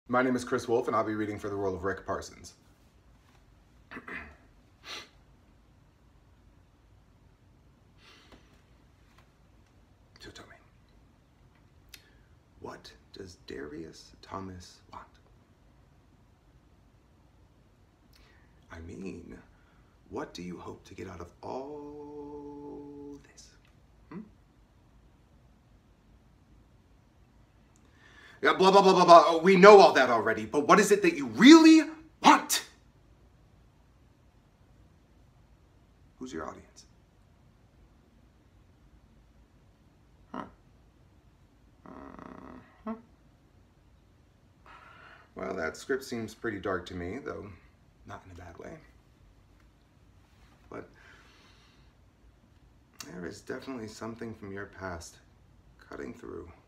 My name is Chris Wolfe, and I'll be reading for the role of Rick Parsons. So tell me, what does Darius Thomas want? I mean, what do you hope to get out of all this? Yeah, blah, blah, blah, blah, blah. We know all that already, but what is it that you really want? Who's your audience? Well, that script seems pretty dark to me, though not in a bad way. But there is definitely something from your past cutting through.